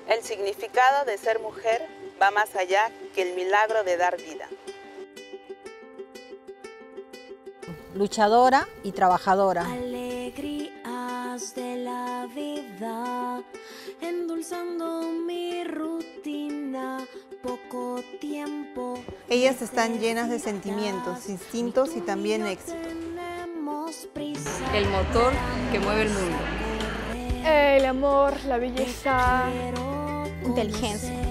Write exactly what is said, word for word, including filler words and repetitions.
El significado de ser mujer va más allá que el milagro de dar vida. Luchadora y trabajadora. Alegrías de la vida, endulzando mi rutina, poco tiempo. Ellas están llenas de sentimientos, instintos y también éxito. El motor que mueve el mundo. El amor, la belleza, inteligencia.